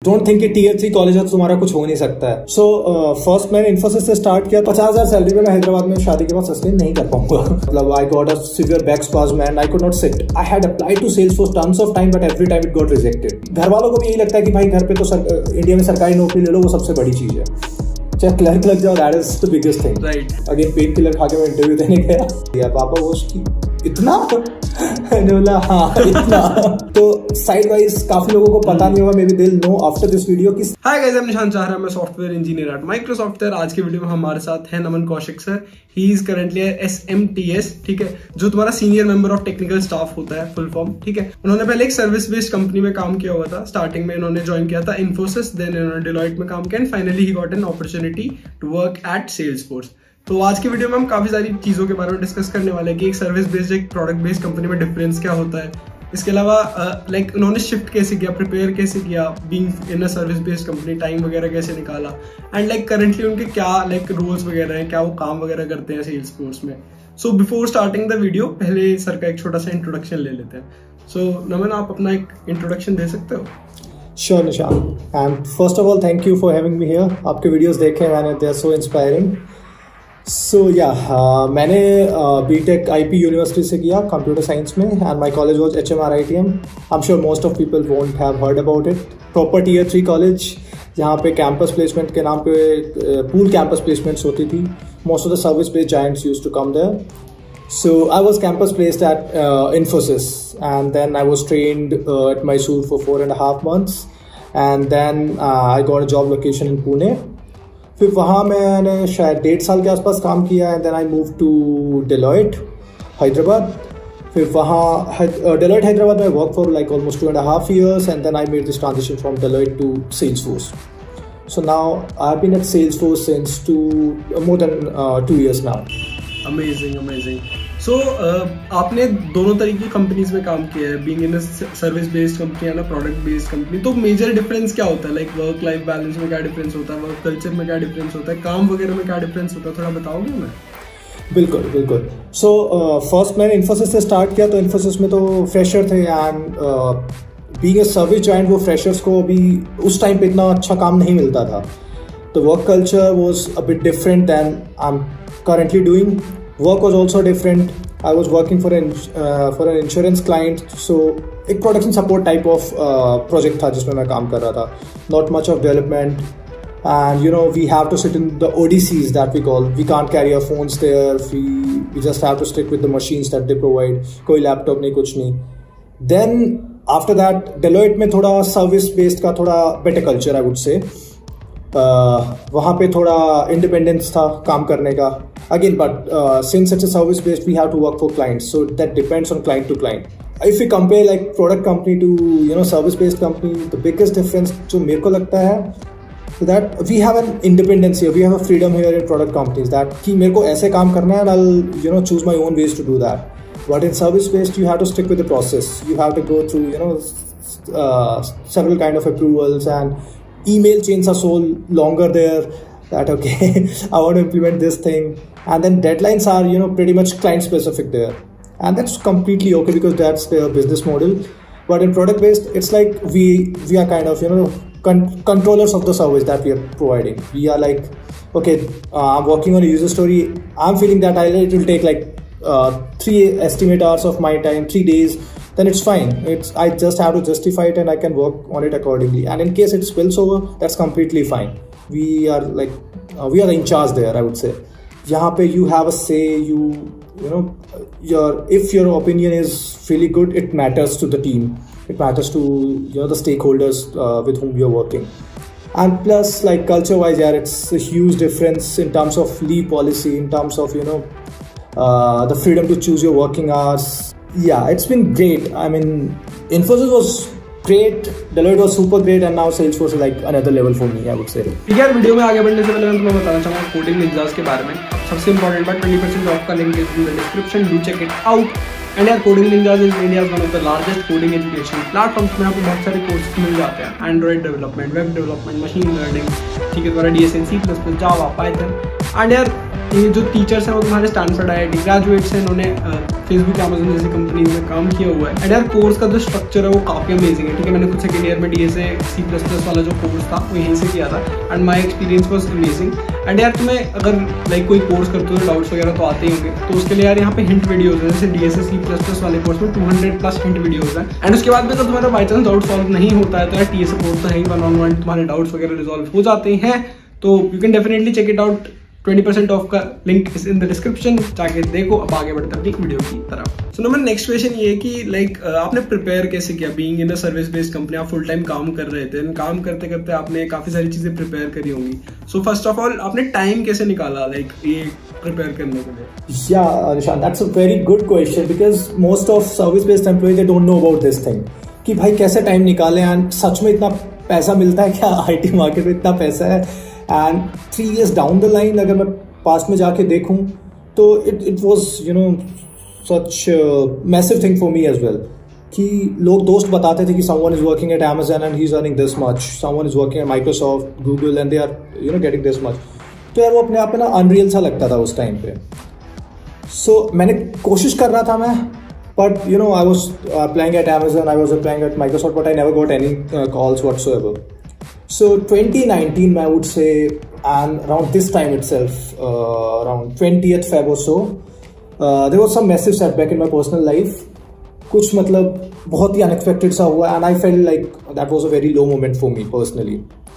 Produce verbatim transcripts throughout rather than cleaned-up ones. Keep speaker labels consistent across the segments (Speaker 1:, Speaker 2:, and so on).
Speaker 1: Don't think कि tier three college है तुम्हारा कुछ हो नहीं सकता है। सो फर्स्ट मैंने इन्फोसिस से स्टार्ट किया। पचास हजार सैलरी में मैं हैदराबाद में शादी के बाद सस्टेन नहीं कर पाऊंगा। मतलब I got a severe back spasm and I could not sit. I had applied to Salesforce tons of time but every time it got rejected. घर वालों को भी यही लगता है कि भाई घर पे तो सर, इंडिया में सरकारी नौकरी ले लो, वो सबसे बड़ी चीज है। चाहे क्लर्क लग जाओ, that is the biggest thing. Right. Again pain killer खा के मैं इंटरव्यू देने गया, यार पापा वो उसकी इतना मैंने बोला हाँ इतना। तो साइड वाइज काफी लोगों को पता नहीं होगा, maybe they will know after this video कि
Speaker 2: hi guys, I am Nishant Chahar, मैं सॉफ्टवेयर इंजीनियर एट माइक्रोसॉफ्ट। आज के वीडियो में हमारे साथ है Naman Kaushik sir. He is currently S M T S, ठीक है, जो तुम्हारा senior member of technical staff होता है, फुल फॉर्म, ठीक है। उन्होंने पहले एक सर्विस बेस्ड कंपनी में काम किया हुआ था। स्टार्टिंग में इन्होंने ज्वाइन किया था इन्फोसिस, देन इन्होंने डेलॉइट में काम किया and finally he got an opportunity to work at Salesforce. तो आज की वीडियो में हम काफी सारी चीजों के बारे में डिस्कस करने वाले हैं कि एक सर्विस बेस्ड एक प्रोडक्ट बेस्ड कंपनी में डिफरेंस क्या होता है। इसके अलावा लाइक uh, like, उन्होंने शिफ्ट कैसे किया, प्रिपेयर कैसे किया being in a service based company, time वगैरह कैसे निकाला एंड लाइक करंटली उनके क्या लाइक like, रोल्स वगैरह हैं, क्या वो काम वगैरह करते हैं सेल्सफोर्स में। So before starting the video पहले सर का एक छोटा सा इंट्रोडक्शन ले लेते हैं। सो so, नमन, आप अपना एक इंट्रोडक्शन दे सकते हो?
Speaker 1: Sure Nishant, and first of all thank you for having me here. आपके वीडियोस देखे मैंने, they are so inspiring. So yeah मैंने B tech I P university से किया कंप्यूटर साइंस में, and my college was H M R I T M. I am sure most of people won't have heard about it. Proper tier three college जहाँ पे campus placement के नाम पे pool campus placements होती थी। Most of the service based giants used to come there. So I was campus placed at uh, Infosys, and then I was trained uh, at Mysore for four and a half months, and then uh, I got a job location in Pune. फिर वहाँ मैंने शायद डेढ़ साल के आसपास काम किया, and then I moved to Delloite, Hyderabad. फिर वहाँ Delloite हैदराबाद में worked for like almost two and a half years, and then I made this transition from Delloite to Salesforce. So now I've been at Salesforce since two uh, more than uh, two years now.
Speaker 2: Amazing amazing. So आपने दोनों तरीके की companies में काम किया है, being in a service based company या product based company. तो मेजर डिफरेंस क्या होता है, लाइक वर्क लाइफ बैलेंस में क्या डिफरेंस होता है, वर्क कल्चर में क्या डिफरेंस होता है, काम वगैरह में क्या डिफरेंस होता है, थोड़ा बताओगे? मैं
Speaker 1: बिल्कुल बिल्कुल। सो फर्स्ट मैंने इन्फोसिस से स्टार्ट किया, तो इन्फोसिस में तो फ्रेशर थे, and being a service giant वो फ्रेशर्स को अभी उस टाइम पे इतना अच्छा काम नहीं मिलता था। तो work culture was a bit different than I am currently doing. Work was also different. I was working for an uh, for an insurance client, so एक production support type of uh, project था जिसमें मैं काम कर रहा था. Not much of development, and you know we have to sit in the O D Cs that we call. We can't carry our phones there. We we just have to stick with the machines that they provide. कोई laptop नहीं, कुछ नहीं. Then after that, Deloitte में थोड़ा service based का थोड़ा better culture I would say. Uh, वहाँ पे थोड़ा इंडिपेंडेंस था काम करने का। Again but since it's a service based we have to work for clients, so that depends on client to client. If you compare like product company to you know service based company, the biggest difference जो मेरे को लगता है that we have an independence here, we have a freedom here in product companies that कि मेरे को ऐसे काम करना है, I will you know choose my own ways to do that. But in service based you have to stick with the process, you have to go through you know several kind of approvals, and email chains are so longer there that okay I want to implement this thing, and then deadlines are you know pretty much client specific there, and that's completely okay because that's their business model. But in product based it's like we we are kind of you know con controllers of the service that we are providing. We are like okay uh, I'm working on a user story, I'm feeling that I, it will take like uh, three estimate hours of my time, three days, then it's fine. It's I just have to justify it and I can work on it accordingly. And in case it spills over, that's completely fine. We are like uh, we are in charge there, I would say. यहाँ पे you have a say. You you know your if your opinion is really good, it matters to the team. It matters to you know the stakeholders uh, with whom you're working. And plus, like culture-wise, yeah, it's a huge difference in terms of leave policy, in terms of you know uh, the freedom to choose your working hours. Yeah, it's been great. I mean, Infosys was great, Deloitte was super great, and now Salesforce is like another level for me, I would say.
Speaker 2: ठीक है, video में आगे बढ़ने से पहले मैं तुम्हें बताना चाहूँगा कोडिंग निंजास के बारे में। सबसे इंपॉर्टेंट बात, ट्वेंटी परसेंट ऑफ का link is in the description, do check it out. And यार coding ninjas is India's one of the largest coding education platforms में आपको बहुत सारे कोर्सेज मिल जाते हैं। Android development, web development, machine learning, ठीक है, तुम्हारा D S N, C plus plus, Java, Python and यार ये जो टीचर्स हैं वो तुम्हारे Stanford I I T graduates हैं, इन्होंने फेसबुक अमेजन जैसी कंपनीज में काम किया हुआ है। एंड यार कोर्स का जो स्ट्रक्चर है वो काफ़ी अमेजिंग है, ठीक है। मैंने खुद सेकेंड ईयर में D S A C plus plus वाला जो कोर्स था वो यहीं से किया था and my experience was amazing. And यार तुम्हें अगर लाइक कोई कोर्स करते हो डाउट्स वगैरह तो आते ही होंगे, तो उसके लिए यार यहाँ पे हिंट वीडियोज है, जैसे D S A C plus plus वाले कोर्स में two hundred plus hint videos है। एंड उसके बाद में अगर तुम्हारा बाई चांस डाउट सॉल्व नहीं होता है तो यार टी एस ए कोर्स तो है ही, वन ऑन वन तुम्हारे डाउट्स वगैरह रिजॉल्व हो जाते हैं। तो you can definitely check it out. Twenty percent off का link is in the description, जाके देखो। अब आगे बढ़ते हैं अपनी वीडियो की तरफ। सो नंबर नेक्स्ट क्वेश्चन ये कि लाइक आपने प्रिपेयर कैसे किया? Being in a service based company, आप फुल टाइम काम कर रहे थे, काम करते करते आपने काफी सारी चीजें प्रिपेयर करी होंगी। सो फर्स्ट ऑफ ऑल आपने टाइम कैसे निकाला लाइक ये प्रिपेयर करने के लिए?
Speaker 1: Yeah, Nishant, that's a very good question because most of service based employees they don't know about this thing कि भाई कैसे टाइम निकालें। एंड सच में इतना पैसा मिलता है क्या आईटी मार्केट में? इतना पैसा है। And three years down the line अगर मैं पास में जाके देखूं तो it it was you know such massive thing for me as well कि लोग दोस्त बताते थे कि someone is working at Amazon and he is earning this much, someone is working at Microsoft, Google and they are you know getting this much. तो यार वो अपने आप में ना अनरियल सा लगता था उस टाइम पे। सो so, मैंने कोशिश कर रहा था मैं, but you know I was applying at Amazon, I was applying at Microsoft, but I never got any calls whatsoever. So twenty nineteen, I would say, and around this time itself, uh, around twentieth Feb or so, uh, there was some massive setback in my personal life. कुछ मतलब बहुत ही unexpected सा हुआ, and I felt like that was a very low moment for me personally.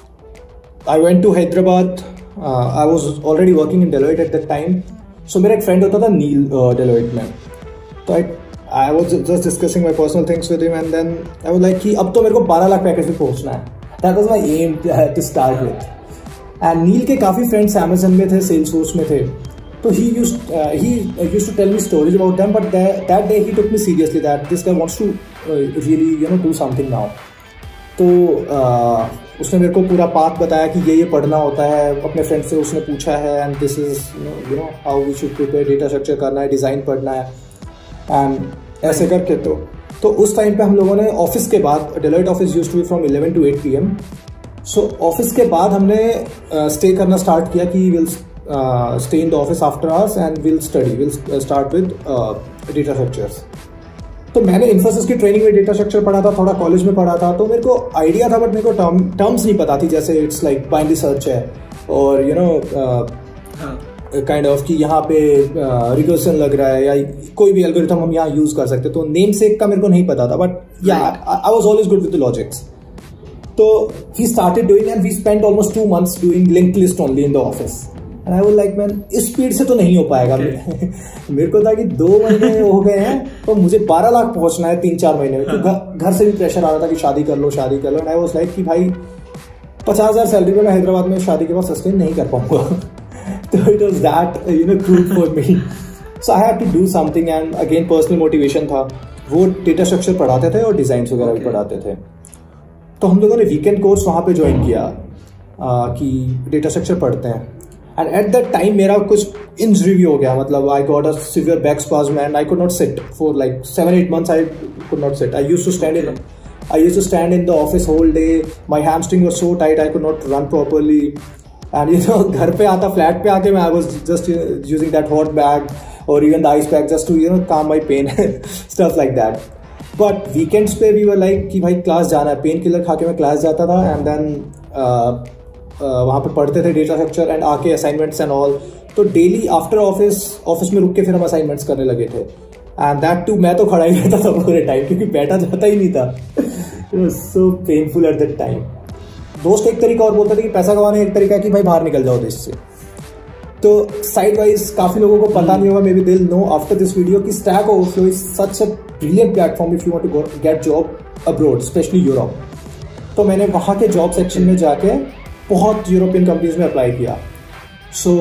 Speaker 1: I went to Hyderabad. Uh, I was already working in Dellotie at that time. So मेरा एक friend होता था नील uh, Delloite में, तो I I was just discussing my personal things with him, and then I was like कि अब तो मेरे को बारह लाख पैकेज पे पहुंचना है। That was my aim to start with. And नील के काफ़ी फ्रेंड्स Amazon में थे, Salesforce में थे, तो he used uh, he used to tell me stories about them. But that, that day he took me seriously that this guy wants to uh, really you know do something now. तो uh, उसने मेरे को पूरा path बताया कि ये ये पढ़ना होता है, अपने फ्रेंड से उसने पूछा है, and this is you know how we should prepare, data structure करना है, डिज़ाइन पढ़ना है, एंड ऐसे करके तो तो उस टाइम पे हम लोगों ने ऑफिस के बाद, Deloitte office used to be from eleven to eight P M, so office के बाद हमने स्टे uh, करना स्टार्ट किया कि will stay in the office after hours and will study, will start with data structures. तो मैंने इन्फोसिस की training में डेटा स्ट्रक्चर पढ़ा था, थोड़ा कॉलेज में पढ़ा था, तो मेरे को आइडिया था, बट मेरे को टर्म टर्म्स नहीं पता थी, जैसे इट्स लाइक बाइनरी सर्च है और यू नो काइंड ऑफ कि यहाँ पे रिकर्सन लग रहा है या कोई भी एल्गोरिथम हम यहाँ यूज कर सकते, तो नेम सेक का मेरे को नहीं पता था, but yeah I was always good with the logics. So we started doing and we spent almost two months doing linked list only in the office, and I was like man इस speed से तो नहीं हो पाएगा। मेरे को था कि दो महीने हो गए हैं तो मुझे बारह लाख पहुंचना है तीन चार महीने में। तो घर से भी प्रेशर आ रहा था कि शादी कर लो शादी कर लो, एंड आई वाज लाइक कि भाई पचास हजार सैलरी में मैं हैदराबाद में शादी के बाद सस्टेन नहीं कर पाऊंगा। So it was that you know crude for me. So I had to do something, and again personal motivation था। वो डेटा स्ट्रक्चर पढ़ाते थे और डिजाइन्स वगैरह भी पढ़ाते थे, तो हम लोगों ने वीकेंड कोर्स वहाँ पे ज्वाइन किया uh, कि डेटा स्ट्रक्चर पढ़ते हैं। एंड एट दैट टाइम मेरा कुछ इंजरी हो गया, मतलब I got a severe back spasm and I could not sit for like seven eight months. I could not sit. I used to stand in I used to stand in the office whole day. My hamstring was so tight, I could not run properly. And you know घर पे आता, flat पे आके मैं I was just using that hot bag और even the ice pack just to you know calm my pain, stuff like that. But weekends पे we were like कि भाई क्लास जाना है, पेन किलर खा के मैं क्लास जाता था, एंड देन वहाँ पे पढ़ते थे डेटा स्ट्रक्चर एंड आके assignments and all. So daily after office office में रुक के फिर हम असाइनमेंट्स करने लगे थे, एंड दैट टू मैं तो खड़ा ही रहता था पूरे टाइम क्योंकि बैठा जाता ही नहीं था। It was so painful at that time. दोस्त एक तरीका और बोलते थे कि पैसा कमाने एक तरीका है कि भाई बाहर निकल जाओ देश से। तो साइड वाइज काफी लोगों को पता नहीं होगा, maybe they will know after this video कि Stack Overflow is such a brilliant platform if you want to get job abroad, specially Europe. तो मैंने वहाँ के जॉब सेक्शन में जाके बहुत यूरोपियन कंपनीज में अप्लाई किया। So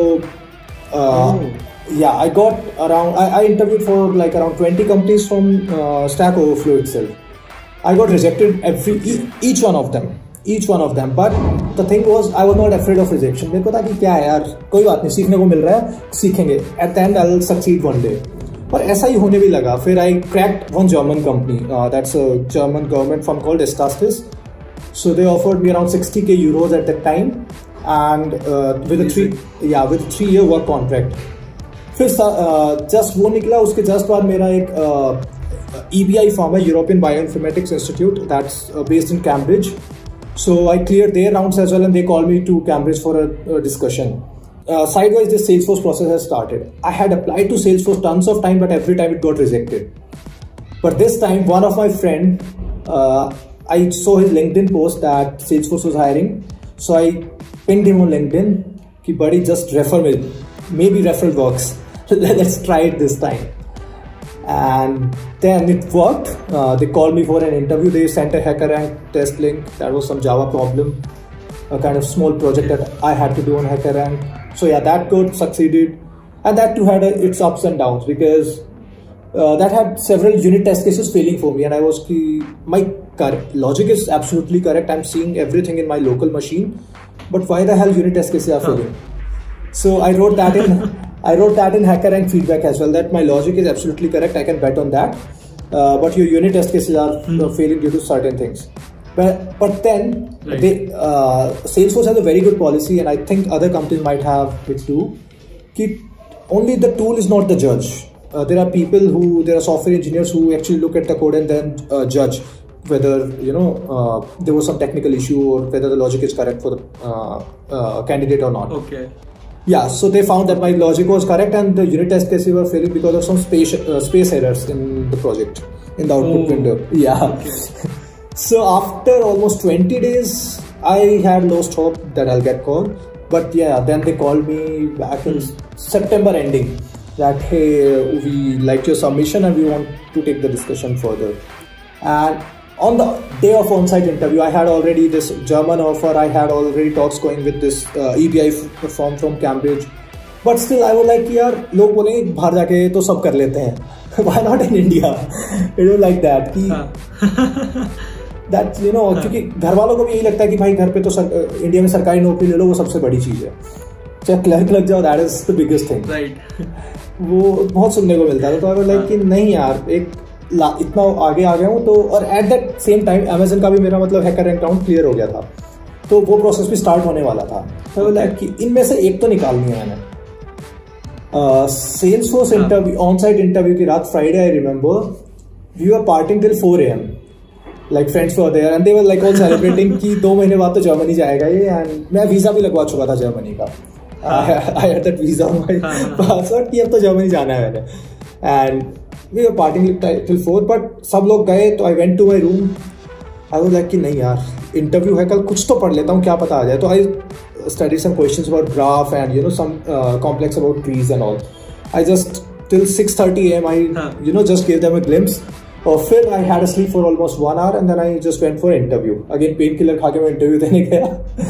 Speaker 1: yeah I got around I interviewed for like around twenty companies from Stack Overflow itself. I got rejected every each one of them each one of them, but the thing was I was not afraid of rejection. मेरे को था कि क्या है यार, कोई बात नहीं, सीखने को मिल रहा है, सीखेंगे, at the end I'll succeed one day। पर ऐसा ही होने भी लगा। फिर I cracked one German company, uh, that's a German government firm called Infosys. So they offered me around sixty k euros at that time, and uh, with a three yeah with a three year work contract. फिर just uh, वो निकला, उसके just बाद मेरा एक E B I firm है, European Bioinformatics Institute, that's uh, based in Cambridge. So I cleared their rounds as well, and they called me to Cambridge for a, a discussion. Uh, sidewise, this Salesforce process has started. I had applied to Salesforce tons of time, but every time it got rejected. But this time, one of my friend, uh, I saw his LinkedIn post that Salesforce was hiring. So I pinged him on LinkedIn, ki buddy, just refer me. Maybe referral works. Let's try it this time. And then it worked. Uh, they called me for an interview. They sent a HackerRank test link. That was some Java problem, a kind of small project that I had to do on HackerRank. So yeah, that code succeeded, and that too had a, its ups and downs, because uh, that had several unit test cases failing for me, and I was ki, my correct logic is absolutely correct. I'm seeing everything in my local machine, but why the hell unit test cases are failing? So I wrote that in I wrote that in HackerRank feedback as well, that my logic is absolutely correct. I can bet on that, uh, but your unit test cases are mm. uh, failing due to certain things. But, but then right. they, uh, Salesforce has a very good policy, and I think other companies might have it too. Keep, only the tool is not the judge. Uh, there are people who, there are software engineers who actually look at the code and then uh, judge whether, you know, uh, there was some technical issue or whether the logic is correct for the uh, uh, candidate or not.
Speaker 2: Okay.
Speaker 1: Yeah, so they found that my logic was correct, and the unit test cases were failing because of some space uh, space errors in the project, in the output oh. window. Yeah. Okay. So after almost twenty days, I had lost hope that I'll get called. But yeah, then they called me back in September ending that, hey, we liked your submission and we want to take the discussion further. And on the day of on-site interview, I had already this German offer. I had already talks going with this uh, E B I firm from Cambridge. But still, I was like, यार लोग बोले बाहर जाके तो सब कर लेते हैं. Why not in India? It was like that. कि That, you know, क्योंकि घर वालों को भी यही लगता है कि भाई घर पे तो सर, इंडिया में सरकारी नौकरी ले लो, वो सबसे बड़ी चीज है. चाहे क्लर्क लग जाओ, that is the biggest thing. Right. वो बहुत सुनने को मिलता था. तो आई लाइक कि नहीं यार, एक इतना आगे आ गया हूँ तो. और at that same time Amazon का भी मेरा मतलब HackerRank राउंड क्लियर हो गया था, तो वो प्रोसेस भी स्टार्ट होने वाला था. तो लाइक कि इनमें से एक तो निकालनी है मैंने. Salesforce interview, on site interview की रात, Friday, I remember, we were partying till four A M. Like friends were there and they were like all celebrating कि दो महीने बाद तो जर्मनी जाएगा ये. And मैं वीजा भी लगवा चुका था जर्मनी का. I had that visa on my passport कि अब तो जर्मनी जाना है मैंने. And we were partying till four, but सब लोग गए तो I went to my room. I was like कि नहीं यार, इंटरव्यू है कल, कुछ तो पढ़ लेता हूँ, क्या पता आ जाए. तो I studied some questions about graph and you know some uh, complex about trees and all. I just till six thirty a m I you know just gave them a glimpse. और फिर I had a sleep for almost one hour and then I just went for interview. Again pain killer खा के मैं interview देने गया.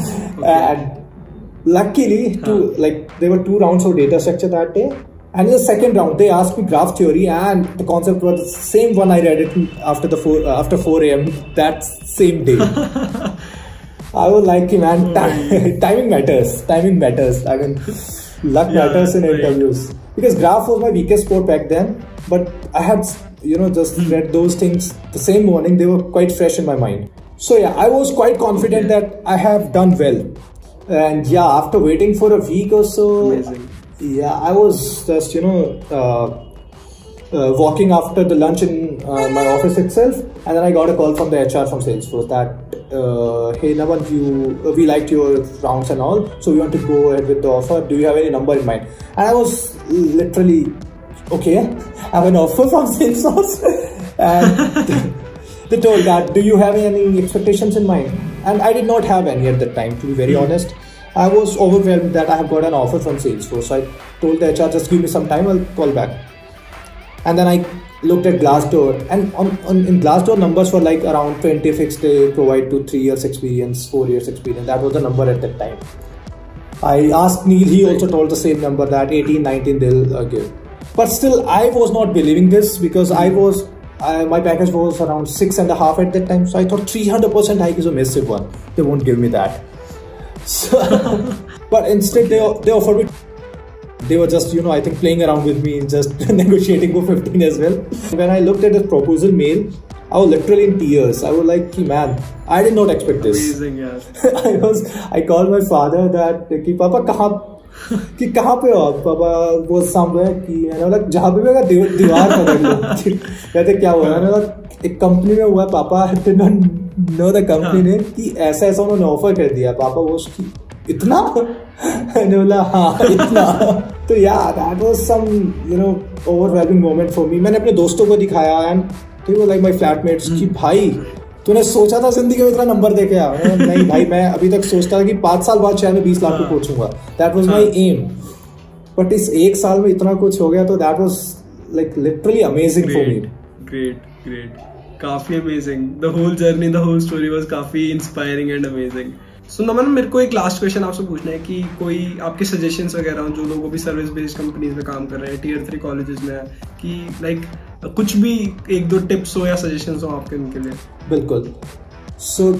Speaker 1: And luckily, two, like there were two rounds of data structure that day. And in the second round, they asked me graph theory, and the concept was the same one I read it after the four uh, after four a m that same day. I was like, man, oh, timing matters. Timing matters. I mean, luck yeah, matters in right. interviews, because graph was my weakest sport back then. But I had, you know, just mm. read those things the same morning. They were quite fresh in my mind. So yeah, I was quite confident okay. that I have done well. And yeah, after waiting for a week or so, Amazing. yeah, I was just, you know, uh, uh, walking after the lunch in uh, my office itself, and then I got a call from the H R from Salesforce that, uh, hey Naman, you, uh, we liked your rounds and all, so we want to go ahead with the offer. Do you have any number in mind? And I was literally, okay, I have an offer from Salesforce. And they told that, do you have any expectations in mind? And I did not have any at that time, to be very mm. honest. I was overwhelmed that I have got an offer from Salesforce. So I told the H R, just give me some time, I'll call back. And then I looked at Glassdoor, and on, on in Glassdoor numbers were like around twenty fixed, they provide to three years experience, four years experience. That was the number at that time. I asked Neil, he also told the same number, that eighteen, nineteen they'll uh, give. But still, I was not believing this, because I was, I, my package was around six and a half at that time. So I thought three hundred percent hike is a massive one. They won't give me that. So, but instead they, they offered me, they were just, you know, I think playing around with me, just negotiating for fifteen as well. When I looked at the proposal mail, I was literally in tears. I was like, man, I did not expect this.
Speaker 2: Amazing, yeah.
Speaker 1: I was, I called my father that कि पापा कहाँ कि कहाँ पे हो आप? पापा वो somewhere कि मैंने बोला जहाँ पे भी अगर दीव, दीवार पकड़ लो कहते क्या हुआ? मैंने बोला एक कंपनी में हुआ है पापा. I did not know the company name कि ऐसा ऐसा उन्होंने ऑफर कर दिया. पापा वो उसकी इतना मैंने बोला हाँ इतना. तो यार that was some you know overwhelming moment for me. मैंने अपने दोस्तों को दिखाया and they were like my flatmates कि भाई तूने सोचा था जिंदगी में इतना नंबर दे के आ? नहीं भाई, मैं अभी तक सोचता था कि पाँच साल बाद शायद मैं बीस लाख को पहुंचूंगा. That was my aim. But इस एक साल में इतना कुछ हो गया तो that was like literally amazing for me.
Speaker 2: Great great काफी amazing. The whole journey, the whole story was काफी inspiring and amazing. So Naman, मेरे को एक लास्ट क्वेश्चन आपसे पूछना है कि कोई आपके सजेशंस वगैरह हो जो लोग भी सर्विस बेस्ड कंपनीज में काम कर रहे हैं, टीयर थ्री कॉलेजेस में, कि लाइक कुछ भी एक दो टिप्स हो या सजेशंस हो आपके उनके लिए.
Speaker 1: बिल्कुल. सो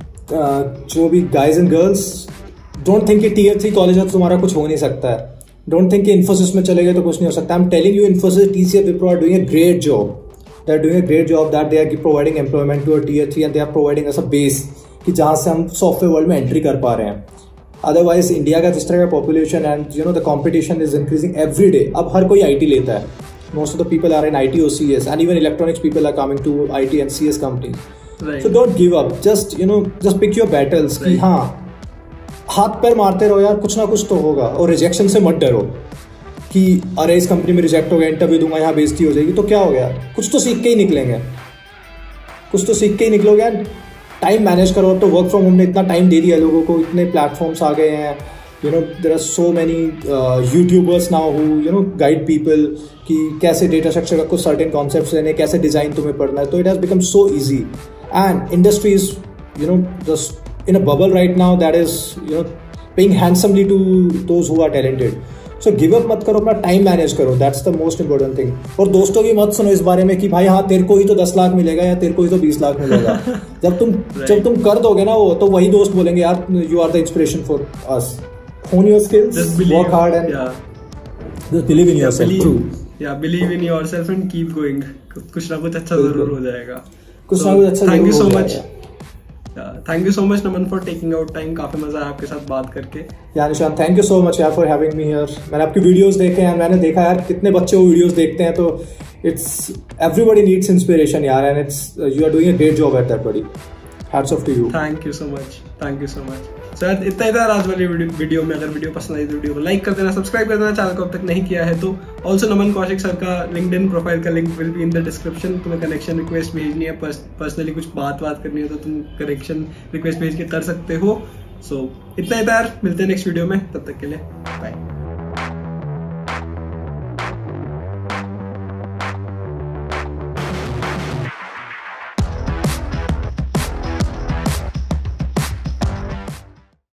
Speaker 1: जो भी guys and girls, don't think कि टीयर थ्री कॉलेज में तुम्हारा कुछ हो नहीं सकता है. डोंट थिंक कि इन्फोसिस में चले गए तो कुछ नहीं हो सकता. I am telling you, Infosys, TCS, Wipro are doing a great job. They are doing a great job that they are providing employment to a tier three and they are providing as a base कि जहाँ से हम software world में entry कर पा रहे हैं. Otherwise India का जिस तरह का population and you know the competition is increasing every day. अब हर कोई आईटी लेता है. Most of the people are in IT और CS and even electronics people are coming to IT and CS companies. So don't give up. Just you know just pick your battles कि हाँ हाथ पैर मारते रहो यार, कुछ ना कुछ तो होगा. और रिजेक्शन से मत डरो कि अरे इस कंपनी में रिजेक्ट हो गया, इंटरव्यू दूंगा, यहाँ बेइज्जती हो जाएगी तो क्या हो गया. कुछ तो सीख के ही निकलेंगे. कुछ तो सीख के ही निकलोगे. टाइम मैनेज करो. अब तो वर्क फ्रॉम होम ने इतना टाइम दे दिया लोगों को, इतने प्लेटफॉर्म्स आ गए हैं. You know there are so many YouTubers now who you know guide people कि कैसे डेटा स्ट्रक्चर का कुछ सर्टेन कॉन्सेप्ट्स लेने, कैसे डिजाइन तुम्हें पढ़ना है. तो it has become so easy and industry is you know just in a bubble right now that is you know paying handsomely to those who are talented. So give up मत करो, अपना time manage करो. That's the most important thing. और दोस्तों की मत सुनो इस बारे में कि भाई हाँ तेरे को ही तो दस लाख मिलेगा या तेरे को ही तो बीस लाख मिलेगा. जब तुम right. जब तुम कर दोगे ना वो, तो वही दोस्त बोलेंगे यार you are the inspiration for us. Hone your skills, work hard and just believe in yourself. True.
Speaker 2: Yeah believe in yourself and keep going. कुछ ना कुछ अच्छा जरूर हो जाएगा.
Speaker 1: कुछ ना कुछ अच्छा.
Speaker 2: Thank you so much. Thank you so much Naman for taking out time. काफी मजा आया आपके साथ बात करके.
Speaker 1: यार Nishant, thank you so much यार फॉर हैविंग मी हियर. मैंने आपकी वीडियोस देखे हैं. मैंने देखा यार कितने बच्चे वो वीडियोस देखते हैं. तो इट्स एवरीबॉडी नीड्स इंस्पिरेशन यार and it's you are doing a great job at that buddy. Hats off to you.
Speaker 2: Thank you so much. Thank you so much. Sir इतना ही था आज वाली वीडियो में. अगर वीडियो पसंद आई तो वीडियो को लाइक कर देना, सब्सक्राइब कर देना चैनल को अब तक नहीं किया है तो. ऑल्सो नमन कौशिक सर का लिंक्डइन प्रोफाइल का link will be in the description. तुम्हें कनेक्शन रिक्वेस्ट भेजनी है, पर्सनली कुछ बात बात करनी है तो तुम कनेक्शन रिक्वेस्ट भेज के कर सकते हो. सो so, इतना ही था यार. मिलते हैं नेक्स्ट वीडियो में. तब तक के लिए बाय.